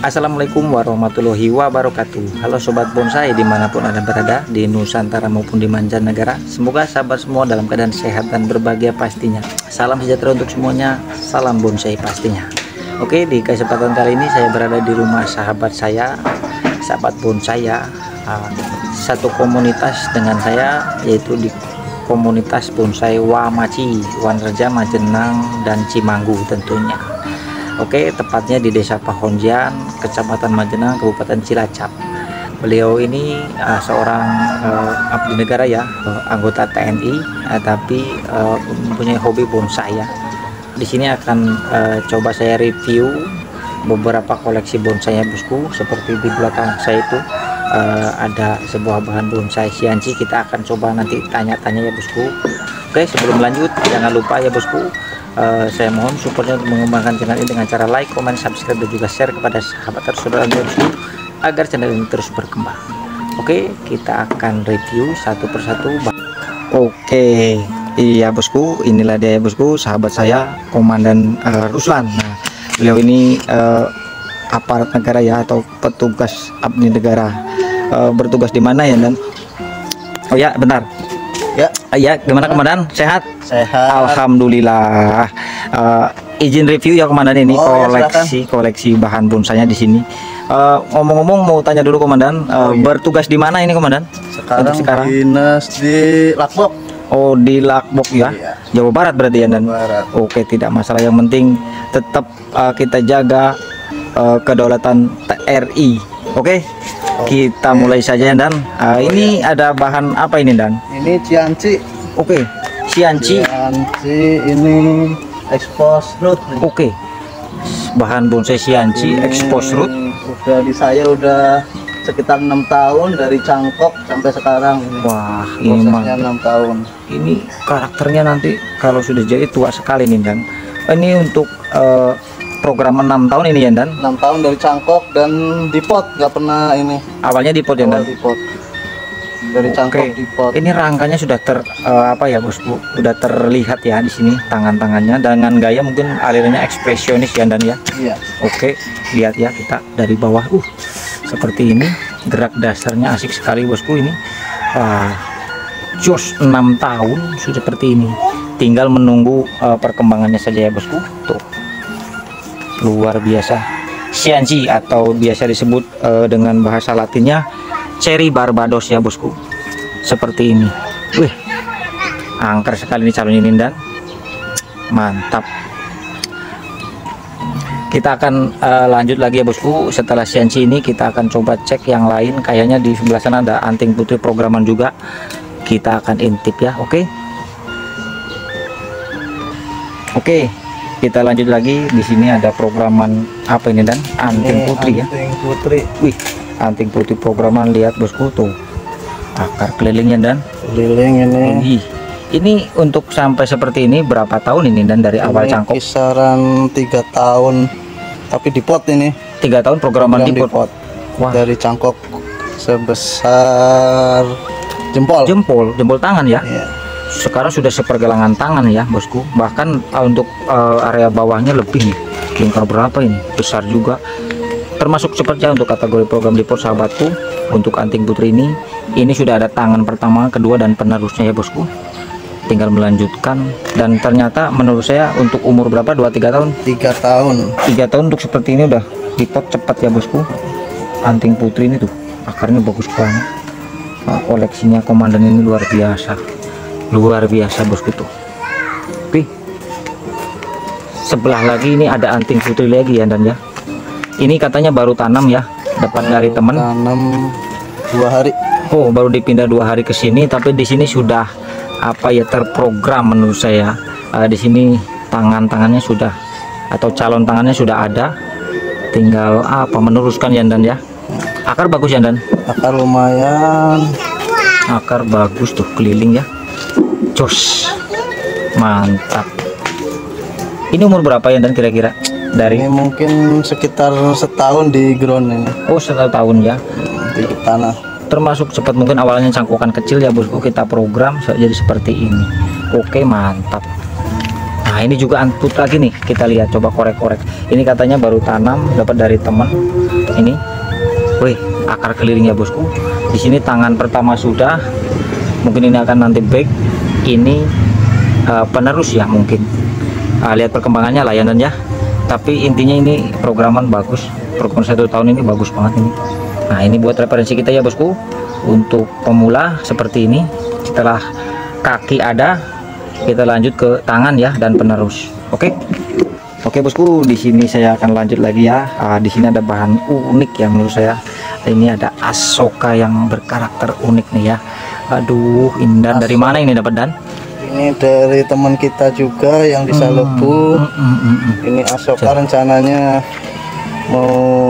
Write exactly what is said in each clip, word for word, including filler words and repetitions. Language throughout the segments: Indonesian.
Assalamualaikum warahmatullahi wabarakatuh. Halo sobat bonsai dimanapun anda berada, di Nusantara maupun di mancanegara. Semoga sahabat semua dalam keadaan sehat dan berbahagia pastinya. Salam sejahtera untuk semuanya, salam bonsai pastinya. Oke, di kesempatan kali ini saya berada di rumah sahabat saya, sahabat bonsai ya, satu komunitas dengan saya, yaitu di komunitas bonsai Wamaci, Wanreja, Majenang, dan Cimanggu tentunya. Oke, tepatnya di Desa Pahonjian, Kecamatan Majenang, Kabupaten Cilacap. Beliau ini uh, seorang uh, abdi negara ya, uh, anggota T N I, uh, tapi uh, mempunyai hobi bonsai ya. Di sini akan uh, coba saya review beberapa koleksi bonsai ya bosku. Seperti di belakang saya itu uh, ada sebuah bahan bonsai Xianji. Kita akan coba nanti tanya-tanya ya bosku. Oke, sebelum lanjut jangan lupa ya bosku, Uh, saya mohon supportnya untuk mengembangkan channel ini dengan cara like, comment, subscribe, dan juga share kepada sahabat dan saudara bosku agar channel ini terus berkembang. Oke, kita akan review satu persatu. Oke, iya bosku, inilah dia bosku, sahabat saya Komandan uh, Ruslan. Nah, beliau ini uh, aparat negara ya, atau petugas abdi negara. Uh, bertugas di mana ya, dan oh ya bentar. Ya, ya gimana Komandan? Sehat? Sehat. Alhamdulillah. Uh, izin review ya Komandan, ini oh, koleksi ya, koleksi bahan bonsainya di sini. Ngomong-ngomong uh, mau tanya dulu Komandan, uh, oh, iya. bertugas di mana ini Komandan? Sekarang, sekarang dinas di Lakbok. Oh, di Lakbok ya. Iya. Jawa Barat berarti ya, dan. Barat. Oke, tidak masalah, yang penting tetap uh, kita jaga uh, kedaulatan T R I. Oke. Okay? Kita Oke. mulai saja dan uh, oh, ini ya. Ada bahan apa ini dan? Ini Xianji. Oke, Xianji. Xianji ini expose root. Oke, bahan bonsai Xianji expose root. Udah di saya udah sekitar enam tahun, dari cangkok sampai sekarang. Wah, ini prosesnya enam tahun. Ini karakternya nanti kalau sudah jadi tua sekali nih dan. Ini untuk uh, program enam tahun ini ya dan. enam tahun dari cangkok dan di pot, nggak pernah ini. Awalnya di pot ya dan. Di pot. Dari cangkok Oke. di pot. Ini rangkanya sudah ter uh, apa ya bosku, sudah terlihat ya di sini tangan-tangannya dengan gaya mungkin alirannya ekspresionis ya dan ya. Iya. Oke, lihat ya kita dari bawah, uh seperti ini, gerak dasarnya asik sekali bosku ini. Wah, jos enam tahun sudah seperti ini. Tinggal menunggu uh, perkembangannya saja ya bosku. Tuh, luar biasa. Xianji atau biasa disebut uh, dengan bahasa Latinnya Cherry Barbados ya bosku, seperti ini. Wih, angker sekali ini calon ini dan mantap. Kita akan uh, lanjut lagi ya bosku. Setelah Xianji ini kita akan coba cek yang lain. Kayaknya di sebelah sana ada anting putri programan juga. Kita akan intip ya. Oke. Oke. Kita lanjut lagi. Di sini ada programan apa ini dan anting putri ya. Anting putri. Wih, anting putri programan, lihat bosku tuh akar kelilingnya dan keliling ini. Ih, ini untuk sampai seperti ini berapa tahun ini dan dari Ini awal cangkok? Kisaran tiga tahun, tapi di pot ini. Tiga tahun programan di pot. pot. Wah. Dari cangkok sebesar jempol. Jempol, jempol tangan ya. Iya. Sekarang sudah sepergelangan tangan ya bosku. Bahkan uh, untuk uh, area bawahnya lebih nih. Lingkar berapa ini? Besar juga. Termasuk sepertinya untuk kategori program di pot sahabatku. Untuk anting putri ini, ini sudah ada tangan pertama, kedua, dan penerusnya ya bosku. Tinggal melanjutkan. Dan ternyata menurut saya untuk umur berapa? dua tiga tahun? tiga tahun. tiga tahun untuk seperti ini udah di pot cepat ya bosku. Anting putri ini tuh akarnya bagus banget. Nah, koleksinya Komandan ini luar biasa. Luar biasa bosku tuh. Oke. Sebelah lagi ini ada anting putri lagi ya dan ya. Ini katanya baru tanam ya, dapat dari teman. Tanam dua hari. Oh, baru dipindah dua hari ke sini, tapi di sini sudah apa ya, terprogram menurut saya. Uh, di sini tangan-tangannya sudah, atau calon tangannya sudah ada. Tinggal apa meneruskan ya dan ya. Akar bagus ya dan. Akar lumayan. Akar bagus tuh, keliling ya. Jos, mantap. Ini umur berapa ya dan kira-kira? Dari ini mungkin sekitar setahun di ground ini. Oh, setahun tahun ya di tanah. Termasuk cepat, mungkin awalnya cangkukan kecil ya bosku, kita program jadi seperti ini. Oke, mantap. Nah ini juga antut lagi nih, kita lihat, coba korek-korek. Ini katanya baru tanam, dapat dari teman. Ini, wih, akar keliling ya bosku. Di sini tangan pertama sudah, mungkin ini akan nanti back. Ini uh, penerus ya mungkin. Uh, lihat perkembangannya layanan ya. Tapi intinya ini programan bagus, program satu tahun ini bagus banget ini. Nah ini buat referensi kita ya bosku, untuk pemula seperti ini. Setelah kaki ada, kita lanjut ke tangan ya dan penerus. Oke, oke bosku, di sini saya akan lanjut lagi ya. Uh, di sini ada bahan unik ya menurut saya. Ini ada Asoka yang berkarakter unik nih ya. Aduh, Indan dari mana ini dapat Dan? Ini dari teman kita juga yang di Salebu. Hmm, hmm, hmm, hmm. Ini Asoka rencananya mau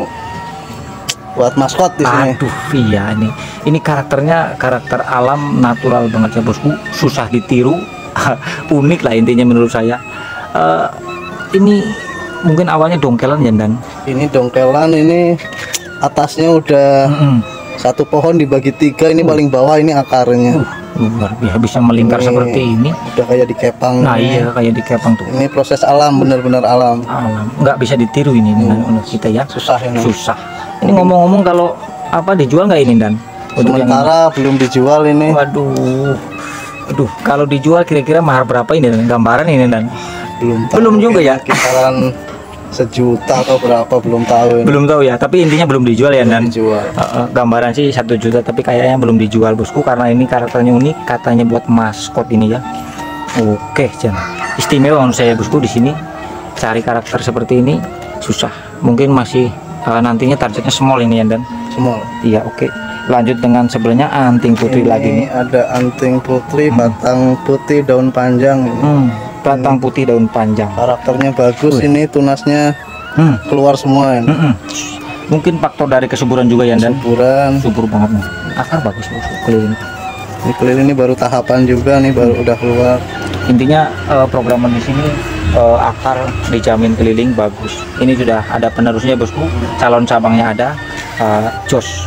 buat maskot di sini. Aduh, iya ini. Ini karakternya karakter alam natural banget ya bosku. Susah ditiru, unik lah intinya menurut saya. Uh, ini mungkin awalnya dongkelan ya Dan? Ini dongkelan, ini atasnya udah Hmm. satu pohon dibagi tiga. Ini paling bawah ini akarnya. Uh, luar biasa, bisa melingkar Ini seperti ini. Udah kayak dikepang. Nah iya, kayak di kepang tuh. Ini proses alam, benar-benar alam. Alam, nggak bisa ditiru ini dengan menurut kita ya. Susah ini. Susah. Ini ngomong-ngomong, kalau apa dijual nggak ini Dan? Untuk yang Sementara belum dijual ini. waduh, aduh, kalau dijual kira-kira mahar berapa ini Dan? Gambaran ini Dan? Belum tahu, Belum juga ya? kisaran sejuta atau berapa belum tahu ini. Belum tahu ya, tapi intinya belum dijual ya Dan? Dijual. Uh, uh, gambaran sih satu juta, tapi kayaknya belum dijual bosku, karena ini karakternya unik, katanya buat maskot ini ya. Oke, jangan istimewa menurut saya bosku. Di sini cari karakter seperti ini susah, mungkin masih uh, nantinya targetnya small ini ya Dan. Semua. Iya, oke. Lanjut dengan sebelahnya anting putri Ini lagi nih. ada anting putri, batang putih, daun panjang ini. Hmm, batang putih daun panjang. Karakternya bagus. Ini tunasnya Hmm. keluar semua ini. Mm-mm. Mungkin faktor dari kesuburan juga ya Dan. Suburan. Subur banget nih. Akar bagus bosku, keliling. Ini keliling ini baru tahapan juga nih, baru udah keluar. Intinya uh, programan di sini uh, akar dijamin keliling bagus. Ini sudah ada penerusnya bosku, calon cabangnya ada. uh, Jos,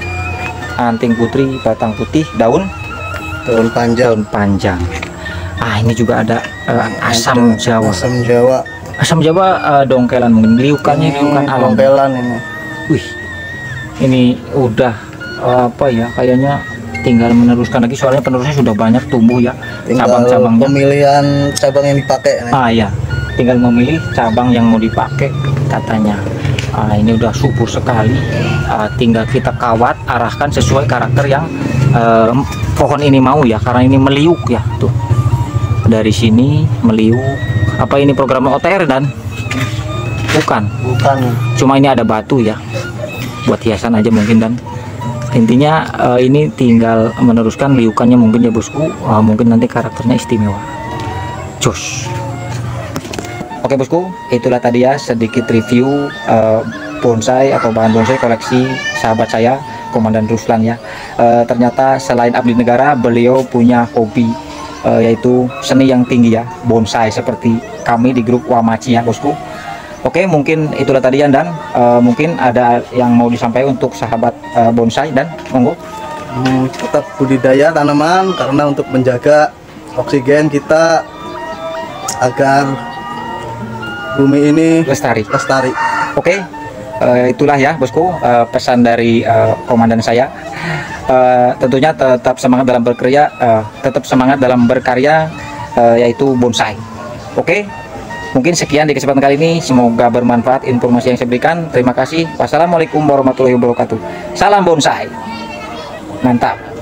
anting putri, batang putih, daun Daun panjang. daun panjang. Ah ini juga ada uh, asam Jawa. Asam Jawa. Asam Jawa uh, dongkelan, mungkin liukannya liukan Ini alam. dongkelan ini. Wih, ini udah uh, apa ya? Kayaknya tinggal meneruskan lagi, soalnya penerusnya sudah banyak tumbuh ya. Tinggal Cabang-cabangnya. pemilihan cabang yang dipakai nih. Ah ya, tinggal memilih cabang yang mau dipakai katanya. Ah, ini udah subur sekali. Ah, tinggal kita kawat, arahkan sesuai karakter yang eh, pohon ini mau ya, karena ini meliuk ya tuh. Dari sini meliuk. Apa ini program O T R Dan? Bukan. Bukan. Cuma ini ada batu ya, buat hiasan aja mungkin Dan. Intinya eh, ini tinggal meneruskan liukannya mungkin ya bosku. Ah, mungkin nanti karakternya istimewa. Jos. Oke bosku, itulah tadi ya sedikit review uh, bonsai atau bahan bonsai koleksi sahabat saya, Komandan Ruslan ya. Uh, ternyata selain abdi negara, beliau punya hobi uh, yaitu seni yang tinggi ya, bonsai seperti kami di grup Wamaci ya bosku. Oke, mungkin itulah tadi ya Dan. Uh, mungkin ada yang mau disampaikan untuk sahabat uh, bonsai Dan, monggo. Hmm, tetap budidaya tanaman karena untuk menjaga oksigen kita agar bumi ini Lestari. lestari. Oke, uh, itulah ya bosku uh, pesan dari uh, komandan saya. Uh, tentunya tetap semangat dalam berkarya, uh, tetap semangat dalam berkarya, uh, yaitu bonsai. Oke, mungkin sekian di kesempatan kali ini. Semoga bermanfaat informasi yang saya berikan. Terima kasih. Wassalamualaikum warahmatullahi wabarakatuh. Salam bonsai. Mantap.